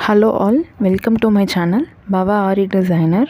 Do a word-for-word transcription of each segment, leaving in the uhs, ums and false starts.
Hello all, welcome to my channel Bava Aari Designer.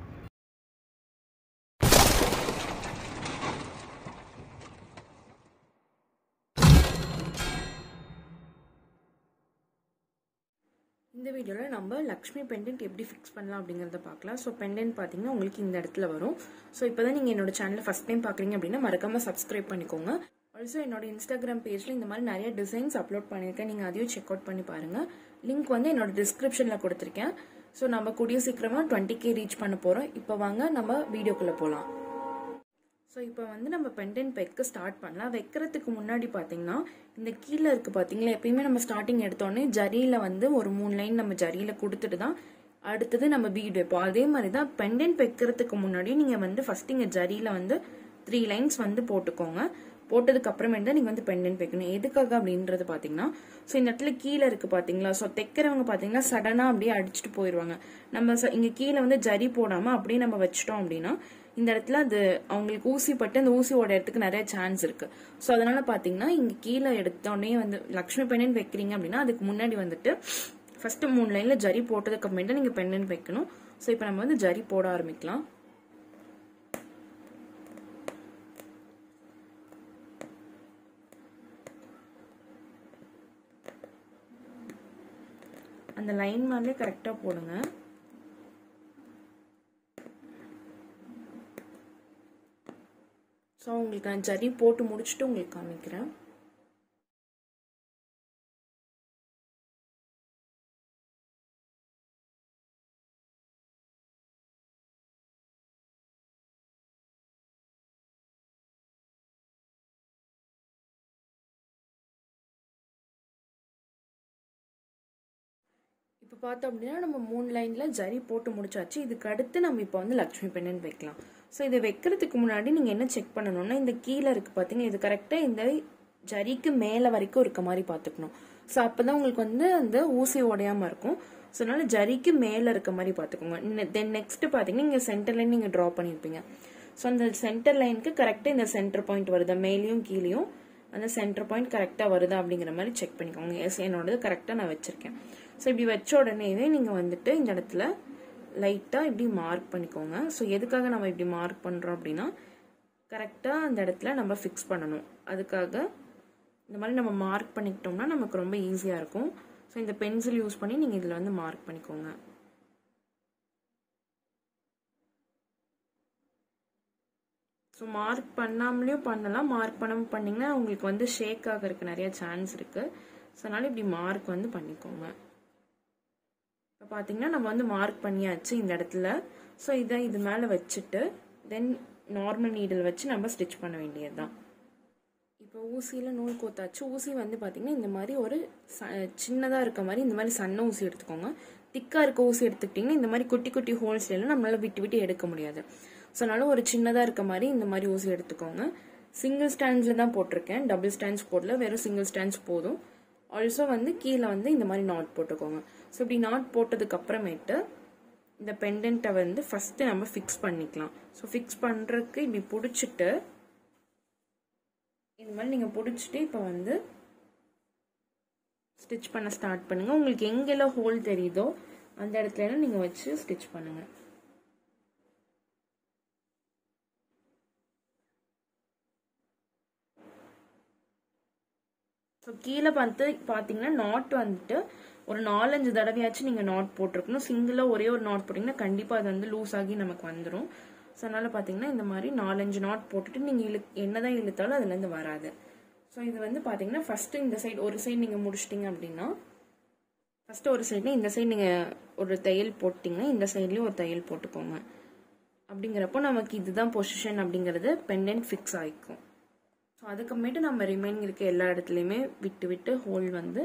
இந்த வீடியோல நம்ம Lakshmi Pendent எப்படி ஃபிக்ஸ் பண்ணலாம் அப்படிங்கறத பார்க்கலாம். சோ pendant பாத்தீங்கன்னா உங்களுக்கு இந்த இடத்துல வரும். சோ இப்போதான் நீங்க என்னோட சேனலை ஃபர்ஸ்ட் டைம் பார்க்கறீங்க அப்படினா மறக்காம Subscribe பண்ணிக்கோங்க. Also என்னோட Instagram பேஜ்ல இந்த மாதிரி நிறைய டிசைன்ஸ் அப்லோட் பண்ணிருக்கேன். நீங்க அதையும் செக் அவுட் பண்ணி பாருங்க. லிங்க் வந்து என்னோட டிஸ்கிரிப்ஷன்ல கொடுத்திருக்கேன். சோ நம்ம கூடிய சீக்கிரமா twenty K ரீச் பண்ண போறோம். இப்போ வாங்க நம்ம வீடியோக்குள்ள போலாம். சோ இப்போ வந்து நம்ம pendant வைக்க ஸ்டார்ட் பண்ணலாம். வைக்கிறதுக்கு முன்னாடி பாத்தீங்கன்னா இந்த கீழ இருக்கு பாத்தீங்களா, எப்பவுமே நம்ம ஸ்டார்டிங் எடுத்தோனே ஜரியில வந்து ஒரு மூணு லைன் நம்ம ஜரியில கொடுத்துட்டு தான் அடுத்து நம்ம பீட் வைப்போம். அதே மாதிரி தான் pendant வைக்கிறதுக்கு முன்னாடி நீங்க வந்து ஃபர்ஸ்ட் இங்க ஜரியில வந்து three லைன்ஸ் வந்து போட்டுக்கோங்க. போட்டதுக்கு அப்புறமே தான் நீங்க வந்து pendant வைக்கணும். எதுக்காக அப்படின்றது பாத்தீங்கன்னா, சோ இந்த இடத்துல கீழ இருக்கு பாத்தீங்களா, சோ தைக்கிறவங்க பாத்தீங்கன்னா சடனா அப்படியே அடிச்சிட்டு போயிடுவாங்க. நம்ம இங்க கீழ வந்து ஜரி போடாம அப்படியே நம்ம வச்சிட்டோம் அப்படின்னா இந்த இடத்துல அது அவங்களுக்கு ஊசி பட்டு அந்த ஊசியோட இடத்துக்கு நிறைய சான்ஸ் இருக்கு. சோ அதனால பாத்தீங்கன்னா இங்க கீழே எடுத்தோடனே வந்து லக்ஷ்மி pendant வைக்கிறீங்க அப்படின்னா அதுக்கு முன்னாடி வந்துட்டு ஃபர்ஸ்ட் மூணு லைன்ல ஜரி போட்டதுக்கு அப்புறமே தான் நீங்க pendant வைக்கணும். சோ இப்போ நம்ம வந்து ஜரி போட ஆரம்பிக்கலாம். அந்த லைன் மேலே கரெக்டா போடுங்க. சோ உங்களுக்கு நான் ஜரி போட்டு முடிச்சிட்டு உங்களுக்கு காமிக்கிறேன். இப்போ பார்த்தோம் அப்படின்னா நம்ம மூணு லைன்ல ஜரி போட்டு முடிச்சாச்சு. இதுக்கு அடுத்து நம்ம இப்போ வந்து லக்ஷ்மி pendant வைக்கலாம். ஸோ இதை வைக்கிறதுக்கு முன்னாடி நீங்க என்ன செக் பண்ணணும்னா இந்த கீழே இருக்கு பாத்தீங்க, இது கரெக்டா இந்த ஜரிக்கு மேல வரைக்கும் இருக்க மாதிரி பாத்துக்கணும். ஸோ அப்பதான் உங்களுக்கு வந்து அந்த ஊசி உடையாம இருக்கும். ஸோ அதனால ஜரிக்கு மேல இருக்க மாதிரி பாத்துக்கோங்க. தென் நெக்ஸ்ட் பாத்தீங்கன்னா இங்க சென்டர் லைன் நீங்க டிரா பண்ணிருப்பீங்க. ஸோ அந்த சென்டர் லைனுக்கு கரெக்டா இந்த சென்டர் பாயிண்ட் வருதா, மேலேயும் கீழேயும் அந்த சென்டர் பாயிண்ட் கரெக்டா வருதா அப்படிங்கிற மாதிரி செக் பண்ணிக்கோங்க. எஸ், என்னோடது கரெக்டா நான் வச்சிருக்கேன். ஸோ இப்படி வச்ச உடனேவே நீங்க வந்துட்டு இந்த இடத்துல லைட்டா இப்படி மார்க் பண்ணிக்கோங்க. ஸோ எதுக்காக நம்ம இப்படி மார்க் பண்றோம் அப்படின்னா கரெக்டா அந்த இடத்துல நம்ம ஃபிக்ஸ் பண்ணணும். அதுக்காக இந்த மாதிரி நம்ம மார்க் பண்ணிக்கிட்டோம்னா நமக்கு ரொம்ப ஈஸியா இருக்கும். ஸோ இந்த பென்சில் யூஸ் பண்ணி நீங்க இதுல வந்து மார்க் பண்ணிக்கோங்க. ஸோ மார்க் பண்ணாமலேயும் பண்ணலாம், மார்க் பண்ணாம பண்ணீங்கன்னா உங்களுக்கு வந்து ஷேக் ஆகிறதுக்கு நிறைய சான்ஸ் இருக்கு. ஸோ அதனால இப்படி மார்க் வந்து பண்ணிக்கோங்க. இப்போ பார்த்தீங்கன்னா நம்ம வந்து மார்க் பண்ணியாச்சு இந்த இடத்துல. ஸோ இதை இது மேலே வச்சுட்டு தென் நார்மல் நீடில் வச்சு நம்ம ஸ்டிச் பண்ண வேண்டியதுதான். இப்போ ஊசியில் நூல் கோத்தாச்சு. ஊசி வந்து பார்த்தீங்கன்னா இந்த மாதிரி ஒரு சின்னதாக இருக்க மாதிரி இந்த மாதிரி சன்ன ஊசி எடுத்துக்கோங்க. திக்காக இருக்க ஊசி எடுத்துக்கிட்டிங்கன்னா இந்த மாதிரி குட்டி குட்டி ஹோல்ஸ்ல எல்லாம் நம்மளால விட்டு விட்டு எடுக்க முடியாது. ஸோ அதனால ஒரு சின்னதாக இருக்க மாதிரி இந்த மாதிரி ஊசி எடுத்துக்கோங்க. சிங்கிள் ஸ்டாண்ட்ஸில் தான் போட்டிருக்கேன், டபுள் ஸ்டாண்ட்ஸ் போடல, வெறும் சிங்கிள் ஸ்டாண்ட்ஸ் போதும். ஆல்சோ வந்து கீழே வந்து இந்த மாதிரி நாட் போட்டுக்கோங்க. ஸோ இப்படி நாட் போட்டதுக்கு அப்புறமேட்டு இந்த பெண்டன்ட்டை வந்து ஃபர்ஸ்ட் நம்ம ஃபிக்ஸ் பண்ணிக்கலாம். ஸோ ஃபிக்ஸ் பண்றதுக்கு இப்படி பிடிச்சிட்டு இந்த மாதிரி நீங்க பிடிச்சிட்டு இப்போ வந்து ஸ்டிச் பண்ண ஸ்டார்ட் பண்ணுங்க. உங்களுக்கு எங்கெல்லாம் ஹோல் தெரியுதோ அந்த இடத்துல எல்லாம் நீங்க வச்சு ஸ்டிச் பண்ணுங்க. ஸோ கீழே பார்த்து பார்த்தீங்கன்னா நாட் வந்துட்டு ஒரு நாலஞ்சு தடவையாச்சும் நீங்க நாட் போட்டிருக்கணும். சிங்கிளா ஒரே ஒரு நாட் போட்டீங்கன்னா கண்டிப்பா அது வந்து லூஸ் ஆகி நமக்கு வந்துடும். ஸோ அதனால பார்த்தீங்கன்னா இந்த மாதிரி நாலஞ்சு நாட் போட்டுட்டு நீங்க இழு என்னதான் இழுத்தாலும் அதுல இருந்து வராது. ஸோ இது வந்து பார்த்தீங்கன்னா ஃபர்ஸ்ட் இந்த சைடு ஒரு சைடு நீங்க முடிச்சிட்டீங்க அப்படின்னா ஃபர்ஸ்ட் ஒரு சைடு இந்த சைடு நீங்க ஒரு தையல் போட்டீங்கன்னா இந்த சைட்லயும் ஒரு தையல் போட்டுக்கோங்க. அப்படிங்கிறப்போ நமக்கு இதுதான் பொசிஷன் அப்படிங்கிறது பெண்டன்ட் ஃபிக்ஸ் ஆகிக்கும். ஸோ அதுக்கப்புறமேட்டு நம்ம ரிமைனிங் இருக்க எல்லா இடத்துலையுமே விட்டு விட்டு ஹோல் வந்து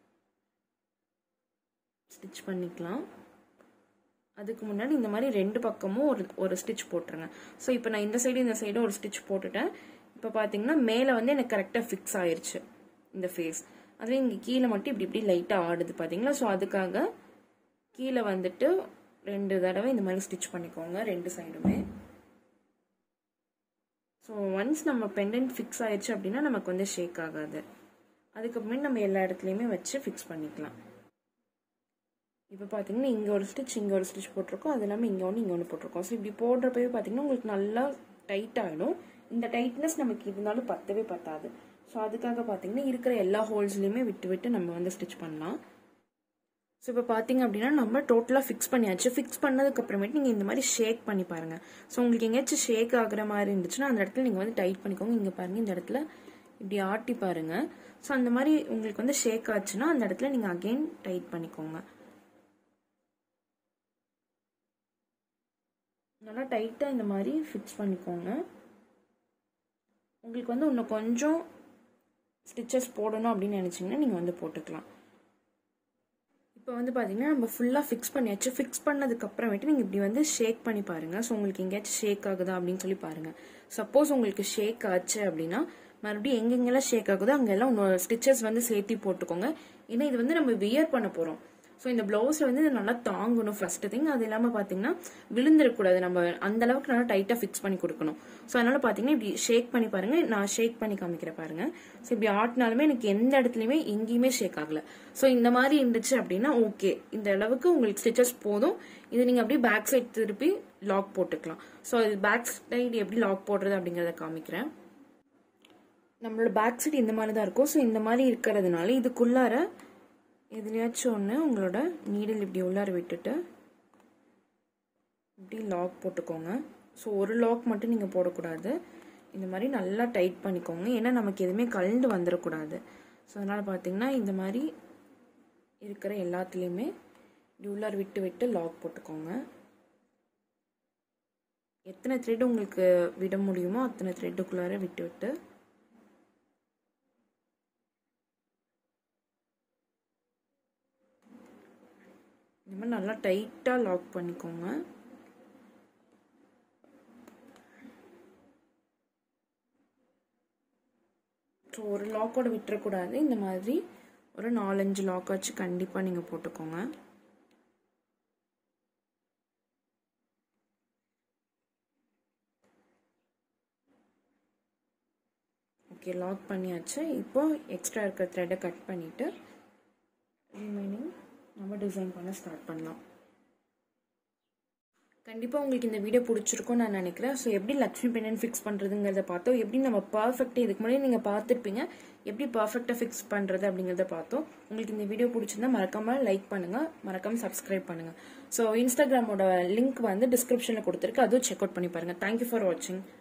ஸ்டிச் பண்ணிக்கலாம். அதுக்கு முன்னாடி இந்த மாதிரி ரெண்டு பக்கமும் ஒரு ஒரு ஸ்டிச் போட்டுருங்க. ஸோ இப்போ நான் இந்த சைடு இந்த சைடு ஒரு ஸ்டிச் போட்டுட்டேன். இப்போ பார்த்தீங்கன்னா மேலே வந்து எனக்கு கரெக்டாக ஃபிக்ஸ் ஆயிடுச்சு இந்த ஃபேஸ். அதுவே இங்கே கீழே மட்டும் இப்படி இப்படி லைட்டாக ஆடுது பார்த்தீங்களா. ஸோ அதுக்காக கீழே வந்துட்டு ரெண்டு தடவை இந்த மாதிரி ஸ்டிச் பண்ணிக்கோங்க ரெண்டு சைடுமே. ஸோ ஒன்ஸ் நம்ம பெண்டன்ட் ஃபிக்ஸ் ஆயிடுச்சு அப்படின்னா நமக்கு வந்து ஷேக் ஆகாது. அதுக்கப்புறமே நம்ம எல்லா இடத்துலையுமே வச்சு ஃபிக்ஸ் பண்ணிக்கலாம். இப்போ பார்த்தீங்கன்னா இங்கே ஒரு ஸ்டிச் இங்கே ஒரு ஸ்டிச் போட்டிருக்கோம், அது இல்லாமல் இங்கே ஒன்று இங்கே ஒன்று போட்டிருக்கோம். ஸோ இப்படி போடுறப்பவே பார்த்தீங்கன்னா உங்களுக்கு நல்லா டைட் ஆகிடும். இந்த டைட்னஸ் நமக்கு இருந்தாலும் பத்தவே பத்தாது. ஸோ அதுக்காக பார்த்தீங்கன்னா இருக்கிற எல்லா ஹோல்ஸ்லையுமே விட்டு விட்டு நம்ம வந்து ஸ்டிச் பண்ணலாம். ஸோ இப்போ பார்த்தீங்க அப்படின்னா நம்ம டோட்டலாக ஃபிக்ஸ் பண்ணியாச்சு. ஃபிக்ஸ் பண்ணதுக்கு அப்புறமேட்டு நீங்கள் இந்த மாதிரி ஷேக் பண்ணி பாருங்கள். ஸோ உங்களுக்கு எங்கேயாச்சும் ஷேக் ஆகுற மாதிரி இருந்துச்சுன்னா அந்த இடத்துல நீங்கள் வந்து டைட் பண்ணிக்கோங்க. இங்கே பாருங்கள், இந்த இடத்துல இப்படி ஆட்டி பாருங்கள். ஸோ அந்த மாதிரி உங்களுக்கு வந்து ஷேக் ஆச்சுன்னா அந்த இடத்துல நீங்கள் அகெயின் டைட் பண்ணிக்கோங்க. நல்லா டைட்டாக இந்த மாதிரி ஃபிக்ஸ் பண்ணிக்கோங்க. உங்களுக்கு வந்து இன்னும் கொஞ்சம் ஸ்டிச்சஸ் போடணும் அப்படின்னு நினச்சிங்கன்னா நீங்கள் வந்து போட்டுக்கலாம். இப்போ வந்து பார்த்தீங்கன்னா நம்ம ஃபுல்லாக ஃபிக்ஸ் பண்ணியாச்சு. ஃபிக்ஸ் பண்ணதுக்கப்புறமேட்டு நீங்கள் இப்படி வந்து ஷேக் பண்ணி பாருங்கள். ஸோ உங்களுக்கு எங்கேயாச்சும் ஷேக் ஆகுதா அப்படின்னு சொல்லி பாருங்கள். சப்போஸ் உங்களுக்கு ஷேக் ஆச்சு அப்படின்னா மறுபடியும் எங்கெங்கெல்லாம் ஷேக் ஆகுதோ அங்கெல்லாம் இன்னொரு ஸ்டிச்சஸ் வந்து சேர்த்தி போட்டுக்கோங்க. ஏன்னா இது வந்து நம்ம வியர் பண்ண போகிறோம். ஸோ இந்த ப்ளவுஸில் வந்து இது நல்லா தாங்கணும் ஃபர்ஸ்ட் திங். அது இல்லாமல் பார்த்தீங்கன்னா விழுந்துடக்கூடாது. நம்ம அந்த அளவுக்கு நல்லா டைட்டாக ஃபிக்ஸ் பண்ணி கொடுக்கணும். ஸோ அதனால் பார்த்தீங்கன்னா இப்படி ஷேக் பண்ணி பாருங்கள். நான் ஷேக் பண்ணி காமிக்கிறேன் பாருங்கள். ஸோ இப்படி ஆட்டினாலுமே எனக்கு எந்த இடத்துலையுமே எங்கேயுமே ஷேக் ஆகலை. ஸோ இந்த மாதிரி இருந்துச்சு அப்படின்னா ஓகே, இந்த அளவுக்கு உங்களுக்கு ஸ்டிச்சஸ் போதும். இது நீங்கள் அப்படியே பேக் சைட் திருப்பி லாக் போட்டுக்கலாம். ஸோ இது பேக் சைடு எப்படி லாக் போடுறது அப்படிங்கிறத காமிக்கிறேன். நம்மளோட பேக் சைடு இந்த மாதிரி தான் இருக்கும். ஸோ இந்த மாதிரி இருக்கிறதுனால இதுக்குள்ளார எதுலையாச்சும் ஒன்று உங்களோட நீடில் இப்படி உள்ளார விட்டுட்டு இப்படி லாக் போட்டுக்கோங்க. ஸோ ஒரு லாக் மட்டும் நீங்கள் போடக்கூடாது. இந்த மாதிரி நல்லா டைட் பண்ணிக்கோங்க. ஏன்னா நமக்கு எதுவுமே கலந்து வந்துடக்கூடாது. ஸோ அதனால் பார்த்தீங்கன்னா இந்த மாதிரி இருக்கிற எல்லாத்துலேயுமே இப்படி உள்ளார விட்டு விட்டு லாக் போட்டுக்கோங்க. எத்தனை த்ரெட் உங்களுக்கு விட முடியுமோ அத்தனை த்ரெட்டுக்குள்ளார விட்டு விட்டு இந்த மாதிரி நல்லா டைட்டாக லாக் பண்ணிக்கோங்க. ஸோ ஒரு லாக்கோட விட்டுறக்கூடாது. இந்த மாதிரி ஒரு நாலஞ்சு லாக் வச்சு கண்டிப்பாக நீங்கள் போட்டுக்கோங்க. ஓகே, லாக் பண்ணியாச்சு. இப்போ எக்ஸ்ட்ரா இருக்கிற த்ரெட்டை கட் பண்ணிவிட்டு ரிமைனிங் நம்ம டிசைன் பண்ண ஸ்டார்ட் பண்ணலாம். கண்டிப்பாக உங்களுக்கு இந்த வீடியோ பிடிச்சிருக்கும்னு நான் நினைக்கிறேன். ஸோ எப்படி லக்ஷ்மி பெண்டன்ட் ஃபிக்ஸ் பண்ணுறதுங்கிறத பார்த்தோம். எப்படி நம்ம பர்ஃபெக்டாக இதுக்கு முன்னாடி நீங்கள் பார்த்துருப்பீங்க எப்படி பர்ஃபெக்டாக ஃபிக்ஸ் பண்ணுறது அப்படிங்கிறத பார்த்தோம். உங்களுக்கு இந்த வீடியோ பிடிச்சிருந்தா மறக்காமல் லைக் பண்ணுங்கள், மறக்காமல் சப்ஸ்கிரைப் பண்ணுங்கள். ஸோ இன்ஸ்டாகிராமோட லிங்க் வந்து டிஸ்கிரிப்ஷனில் கொடுத்துருக்கு, அதுவும் செக் அவுட் பண்ணி பாருங்கள். தேங்க்யூ ஃபார் வாட்சிங்.